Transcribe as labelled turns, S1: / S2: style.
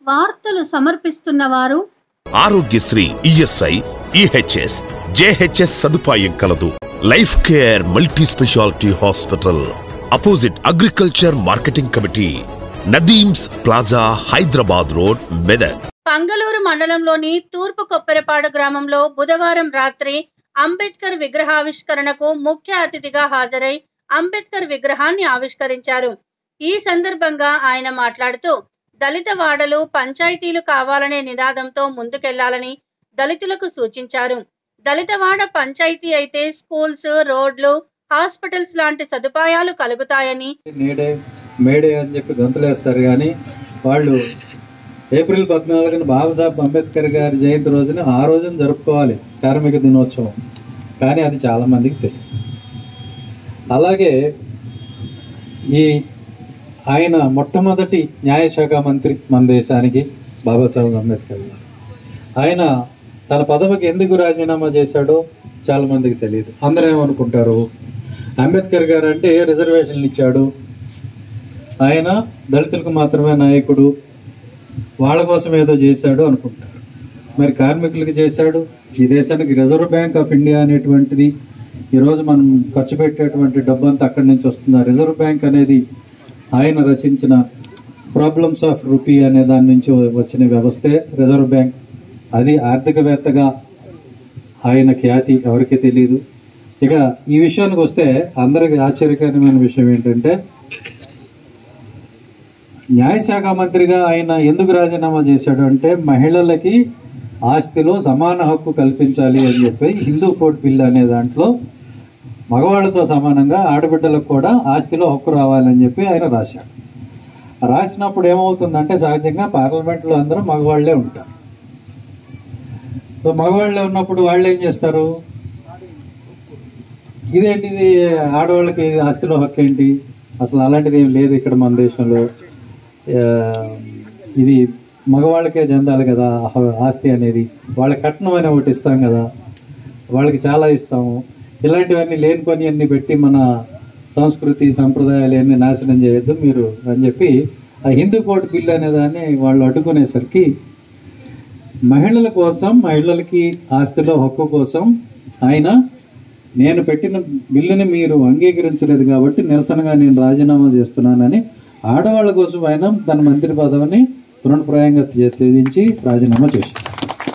S1: వార్తలు సమర్పిస్తున్నవారు
S2: Aarogyasri ESI EHS JHS సదుపాయం కలదు. Life care multi speciality hospital opposite agriculture marketing committee, Nadeem's plaza, Hyderabad road, Medak.
S1: Pangaluru మండలంలోని తూర్పు కొప్పెరపాడు గ్రామంలో బుధవారం రాత్రి అంబేద్కర్ విగ్రహావిష్కరణకు ముఖ్య అతిథిగా హాజరై అంబేద్కర్ విగ్రహాన్ని ఆవిష్కరించారు. ఈ సందర్భంగా ఆయన మాట్లాడుతూ దళిత వాడలు పంచాయతీలు కావాలనే నినాదంతో ముందుకెళ్లాలని దళితులకు సూచించారు. దళితవాడ పంచాయతీ అయితే స్కూల్స్, రోడ్లు, హాస్పిటల్స్ లాంటి సదుపాయాలు కలుగుతాయని,
S3: మేడే అని చెప్పి గంతులేస్తారు కానీ వాళ్ళు ఏప్రిల్ 14న బాబాసాహెబ్ అంబేద్కర్ గారి జయంతి రోజున ఆ రోజున జరుపుకోవాలి కార్మిక దినోత్సవం. కానీ అది చాలామందికి తెలియదు. అలాగే ఆయన మొట్టమొదటి న్యాయశాఖ మంత్రి మన దేశానికి బాబాసాహెబ్ అంబేద్కర్ గారు. ఆయన తన పదవికి ఎందుకు రాజీనామా చేశాడో చాలామందికి తెలియదు. అందరూ ఏమనుకుంటారు, అంబేద్కర్ గారు అంటే రిజర్వేషన్లు ఇచ్చాడు, ఆయన దళితులకు మాత్రమే నాయకుడు, వాళ్ళ కోసం ఏదో చేశాడు అనుకుంటారు. మరి కార్మికులకి చేశాడు. ఈ దేశానికి రిజర్వ్ బ్యాంక్ ఆఫ్ ఇండియా అనేటువంటిది ఈరోజు మనం ఖర్చు పెట్టేటువంటి డబ్బు అంతా అక్కడి నుంచి వస్తుంది. ఆ రిజర్వ్ బ్యాంక్ అనేది ఆయన రచించిన ప్రాబ్లమ్స్ ఆఫ్ రూపీ అనే దాని నుంచి వచ్చిన వ్యవస్థే రిజర్వ్ బ్యాంక్. అది ఆర్థికవేత్తగా ఆయన ఖ్యాతి ఎవరికి తెలియదు. ఇక ఈ విషయానికి వస్తే అందరికి ఆశ్చర్యకరమైన విషయం ఏంటంటే, న్యాయశాఖ మంత్రిగా ఆయన ఎందుకు రాజీనామా చేశాడు అంటే, మహిళలకి ఆస్తిలో సమాన హక్కు కల్పించాలి అని చెప్పి హిందూ కోడ్ బిల్ అనే దాంట్లో మగవాళ్ళతో సమానంగా ఆడబిడ్డలకు కూడా ఆస్తిలో హక్కు రావాలని చెప్పి ఆయన రాశాడు. రాసినప్పుడు ఏమవుతుందంటే, సహజంగా పార్లమెంట్లో అందరూ మగవాళ్లే ఉంటారు. సో మగవాళ్ళే ఉన్నప్పుడు వాళ్ళు ఏం చేస్తారు, ఇదేంటిది ఆడవాళ్ళకి ఆస్తిలో హక్కు ఏంటి, అసలు అలాంటిది ఏం లేదు ఇక్కడ మన దేశంలో, ఇది మగవాళ్ళకే చెందాలి కదా ఆస్తి అనేది, వాళ్ళకి కట్నం అని ఒకటి ఇస్తాం కదా, వాళ్ళకి చాలా ఇస్తాము, ఇలాంటివన్నీ లేనిపోని అన్ని పెట్టి మన సంస్కృతి సంప్రదాయాలు అన్నీ నాశనం చేయొద్దు మీరు అని చెప్పి ఆ హిందూ కోడ్ బిల్ అనే దాన్ని వాళ్ళు అడ్డుకునేసరికి మహిళల కోసం, మహిళలకి ఆస్తిలో హక్కు కోసం ఆయన, నేను పెట్టిన బిల్లుని మీరు అంగీకరించలేదు కాబట్టి నిరసనగా నేను రాజీనామా చేస్తున్నానని ఆడవాళ్ళ కోసం ఆయన తన మంత్రి పదవిని తృణప్రాయంగా త్యజించి రాజీనామా చేశారు.